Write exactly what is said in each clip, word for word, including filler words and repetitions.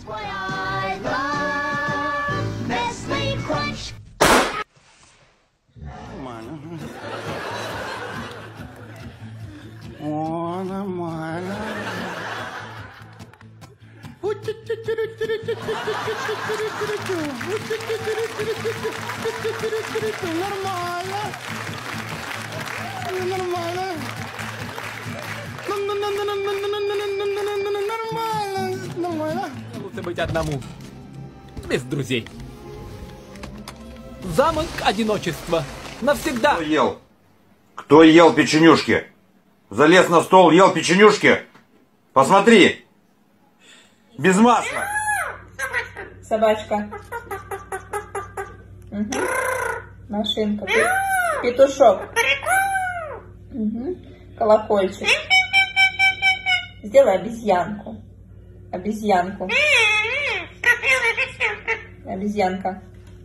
what I love. Nestle Crunch. Нормально. О, нормально. Нормально. Нормально. Нормально. Нормально. Лучше быть одному. Без друзей. Замок одиночества. Навсегда. Кто ел? Кто ел печенюшки? Залез на стол, ел печенюшки? Посмотри. Без масла. Собачка. Угу. Машинка. Петушок. Угу. Колокольчик. Сделай обезьянку. Обезьянку. Обезьянка.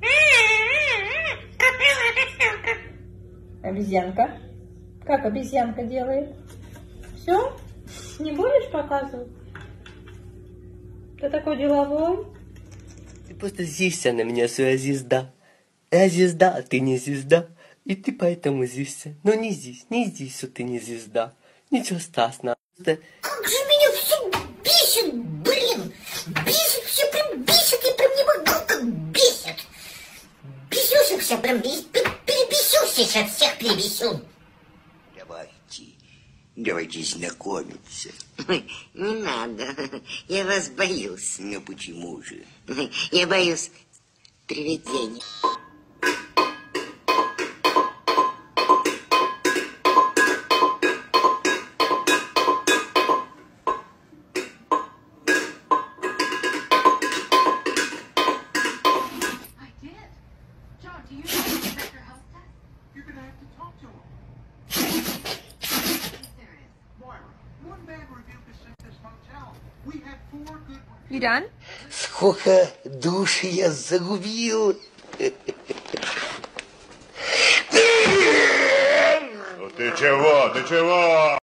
Обезьянка. Как обезьянка делает? Все? Не будешь показывать? Ты такой деловой? Ты просто злишься на меня, своя звезда. Я звезда, а ты не звезда. И ты поэтому злишься. Но не здесь, не здесь, что ты не звезда. Ничего страшного. Как же меня все бесит, блин! Бесит, все прям бесит, я прям не могу, как бесит! Бесюся все прям, перебесюся сейчас, всех перебесю! Давайте, давайте знакомиться. Не надо, я вас боюсь. Ну почему же? Я боюсь привидений. Юрян? Сколько душ я загубил. Ну ты чего, ты чего?